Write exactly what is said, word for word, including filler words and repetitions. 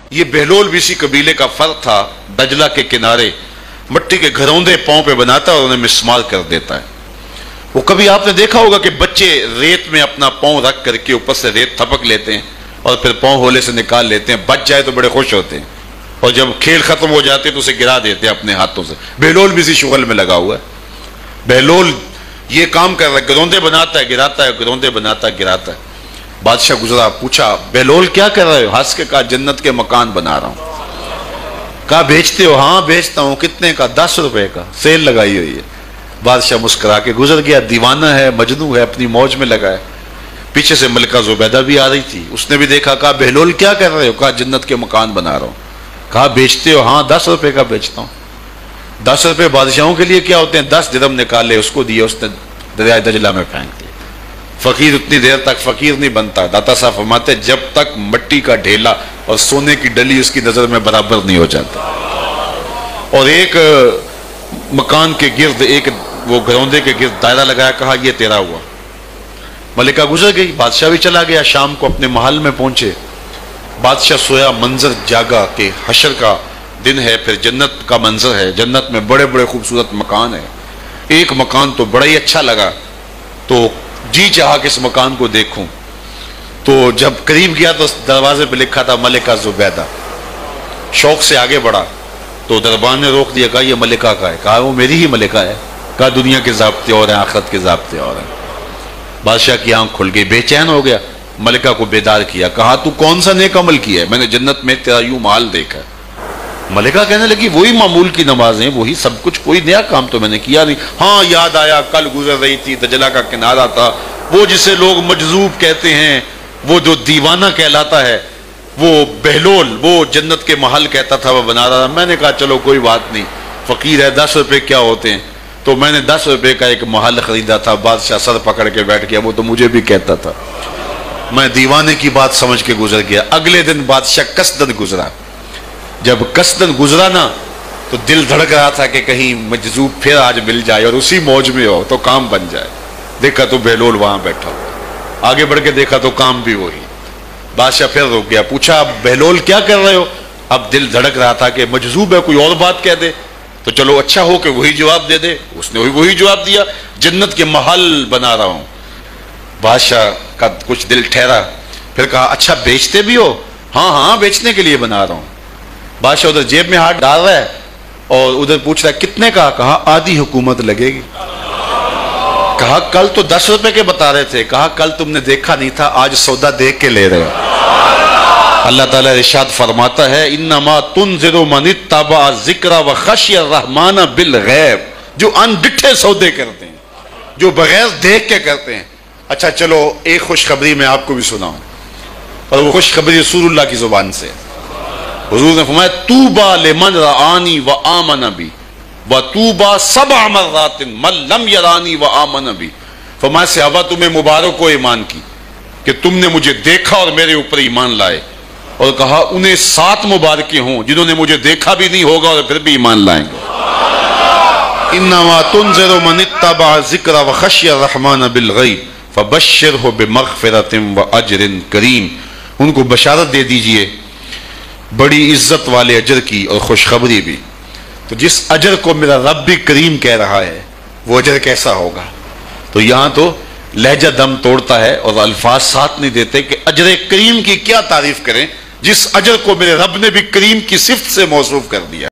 یہ بہلول بھی اسی قبیلے کا فرد تھا، دجلہ کے کنارے مٹی کے گھروندے پاؤں پہ بناتا ہے اور انہیں مسمار کر دیتا ہے۔ وہ کبھی آپ نے دیکھا ہوگا کہ بچے ریت میں اپنا پاؤں رکھ کر کے اوپر سے ریت تھپک لیتے ہیں اور پھر پاؤں ہولے سے نکال لیتے ہیں، بچ جائے تو بڑے خوش ہوتے ہیں، اور جب کھیل ختم ہو جاتے ہیں تو اسے گرا دیتے ہیں اپنے ہاتھوں سے۔ بہلول بھی اسی شغل میں لگا ہوا ہے۔ بہلول یہ کام کر رہا ہے، گروندے بناتا ہے گراتا ہے، گروندے بناتا ہے گراتا ہے۔ بادشاہ گزرا، پوچھا بہلول کیا کر رہے ہو؟ ہنس کے کہا جنت کے مکان بنا رہا ہوں۔ کہا بیچتے ہو؟ ہاں بیچتا ہوں۔ کتنے کا؟ دس روپے کا، سیل لگائی ہوئی ہے۔ بادشاہ مسکرا کے گزر گیا، دیوانہ ہے، مجنوں ہے، اپنی موج میں لگا ہے۔ پیچھے سے ملکہ زبیدہ بھی آ رہی تھی، اس نے بھی دیکھا، کہا بہلول کیا کر رہے ہو؟ کہا جنت کے مکان بنا رہا ہوں۔ کہا بیچتے ہو؟ ہاں دس روپے کا بیچتا ہوں۔ دس روپے بادشاہوں کے لیے کیا ہوتے ہیں؟ دس درم نکالے، اس کو دیے، اس نے دریائے دجلہ میں پھینک دیا۔ فقیر اتنی دیر تک فقیر نہیں بنتا، داتا صاحب فرماتے جب تک مٹی کا ڈھیلا اور سونے کی ڈلی اس کی نظر میں برابر نہیں ہو جاتا۔ اور ایک مکان کے گرد، ایک وہ گروندے کے گرد دائرہ لگایا، کہا یہ تیرا ہوا۔ ملکہ گزر گئی، بادشاہ بھی چلا گیا۔ شام کو اپنے محل میں پہنچے، بادشاہ سویا، منظر جاگا کہ حشر کا دن ہے، پھر جنت کا منظر ہے، جنت میں بڑے بڑے خوبصورت مکان ہیں۔ ایک مکان تو بڑا ہی اچھا لگا، تو جی چاہا کہ اس مکان کو دیکھوں۔ تو جب قریب گیا تو دروازے پہ لکھا تھا ملکہ زبیدہ۔ شوق سے آگے بڑھا تو دربان نے روک دیا، کہا یہ ملکہ کا ہے۔ کہا وہ میری ہی ملکہ ہے۔ کہا دنیا کے ضابطے اور ہیں، آخرت کے ضابطے اور ہیں۔ بادشاہ کی آنکھ کھل گئی، بے چین ہو گیا، ملکہ کو بیدار کیا، کہا تو کون سا نیک عمل کیا ہے؟ میں نے جنت میں تیرا یوں محال دیکھا ہے۔ ملکہ کہنے لگی وہی معمول کی نمازیں، وہی سب کچھ، کوئی نیا کام تو میں نے کیا نہیں۔ ہاں یاد آیا، کل گزر رہی تھی، دجلہ کا کنارہ تھا، وہ جسے لوگ مجذوب کہتے ہیں، وہ جو دیوانہ کہلاتا ہے، وہ بہلول، وہ جنت کے محل کہتا تھا وہ بنا رہا تھا۔ میں نے کہا چلو کوئی بات نہیں، فقیر ہے، دس روپے کیا ہوتے ہیں، تو میں نے دس روپے کا ایک محل خریدا تھا۔ بادشاہ سر پکڑ کے بیٹھ گیا، وہ تو مجھے بھی کہتا تھا۔ میں دیوانے کی بات سمجھ کے گزر گیا۔ اگلے دن بادشاہ قصدن گزرا۔ جب قصدن گزرا نا تو دل دھڑک رہا تھا کہ کہیں مجذوب پھر آج مل جائے اور اسی موج میں ہو تو کام بن جائے۔ دیکھا تو بہلول وہاں بیٹھا ہوا، آگے بڑھ کے دیکھا تو کام بھی وہی۔ بادشاہ پھر رک گیا، پوچھا بہلول کیا کر رہے ہو؟ اب دل دھڑک رہا تھا کہ مجذوب ہے، کوئی اور بات کہہ دے تو چلو اچھا ہو کہ وہی جواب دے دے۔ اس نے وہی جواب دیا، جنت کے محل بنا رہا ہوں۔ بادشاہ کا کچھ دل ٹھہرا، پھر کہا اچھا بیچتے بھی ہو؟ ہاں ہاں بیچنے کے لیے بنا رہا ہوں۔ بادشاہ ادھر جیب میں ہاتھ ڈال رہا ہے اور ادھر پوچھ رہا ہے کتنے کا؟ کہا آدھی حکومت لگے گی۔ کہا کل تو دس روپے کے بتا رہے تھے۔ کہا کل تم نے دیکھا نہیں تھا، آج سودا دیکھ کے لے رہے ہو۔ اللہ تعالیٰ ارشاد فرماتا ہے انما تنذر من اتبع ذکر وخشی الرحمن بالغیب، جو ان ڈٹھے سودے کرتے ہیں، جو بغیر دیکھ کے کرتے ہیں۔ اچھا چلو ایک خوشخبری میں آپ کو بھی سناؤں، اور وہ خوشخبری رسول اللہ کی زبان سے۔ حضور نے فرمایا طوبی لمن رآنی وآمن بی وطوبی سبع مرات من لم یرانی وآمن بی۔ فرمایا صحابہ تمہیں مبارک ہو ایمان کی کہ تم نے مجھے دیکھا اور میرے اوپر ایمان لائے، اور کہا انہیں سات مبارکیں ہوں جنہوں نے مجھے دیکھا بھی نہیں ہوگا اور پھر بھی ایمان لائیں گے۔ انما تنذر من اتبع ذکر وخشی الرحمن بالغیب فبشرہ بمغفرۃ واجر کریم۔ ان کو بشارت دے دیجئے بڑی عزت والے اجر کی اور خوشخبری بھی۔ تو جس اجر کو میرا رب بھی کریم کہہ رہا ہے وہ اجر کیسا ہوگا؟ تو یہاں تو لہجہ دم توڑتا ہے اور الفاظ ساتھ نہیں دیتے کہ اجر کریم کی کیا تعریف کریں جس اجر کو میرے رب نے بھی کریم کی صفت سے موصوف کر دیا۔